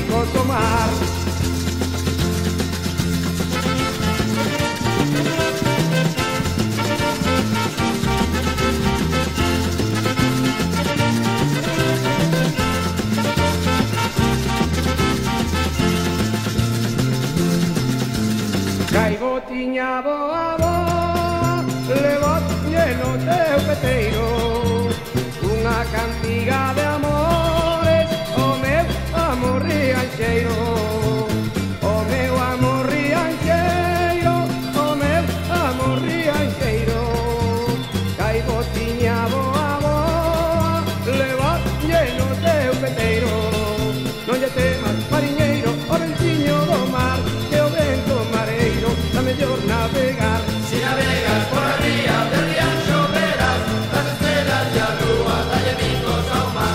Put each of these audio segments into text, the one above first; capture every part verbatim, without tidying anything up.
bicos do mar. Caigo tiña boa boa, levo lleno teu peteiro, unha cantiga de amores, o meu amor riancheiro, o meu amor riancheiro, o meu amor riancheiro. Caigo tiña boa boa, levo lleno teu peteiro, non lle temas mariñeiro, o venciño do mar, que o vento mareiro da mellor navegar. Si navegas por a ría del Rianxo verás las estrelas e a lúa dalle bicos ao mar.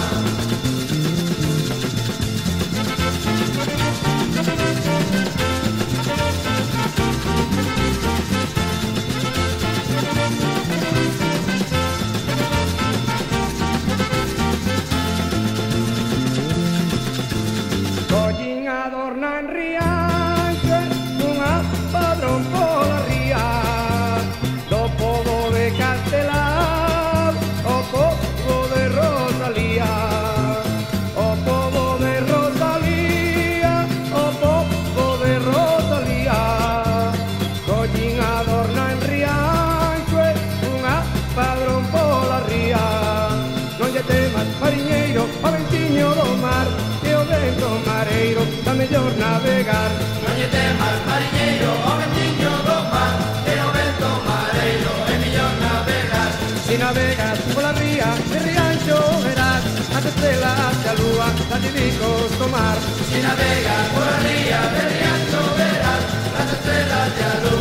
Collín adorna en Rianxo unha padrón pola ría, do pobo de Castelao, o pobo de Rosalía, o pobo de Rosalía, o pobo de Rosalía. Collín adorna en Rianxo unha padrón pola ría, non lle temas mariñeiro, o venciño do mar, que o vento mareiro da mellor navegar. Non lle temas mariñeiro o ventiño do mar, que o vento mareiro é millor navegar. Si navegas pola ría de Rianxo verás as estrelas e a lúa dalle bicos do mar. Si navegas por a ría del Rianxo verás las estrelas e a lúa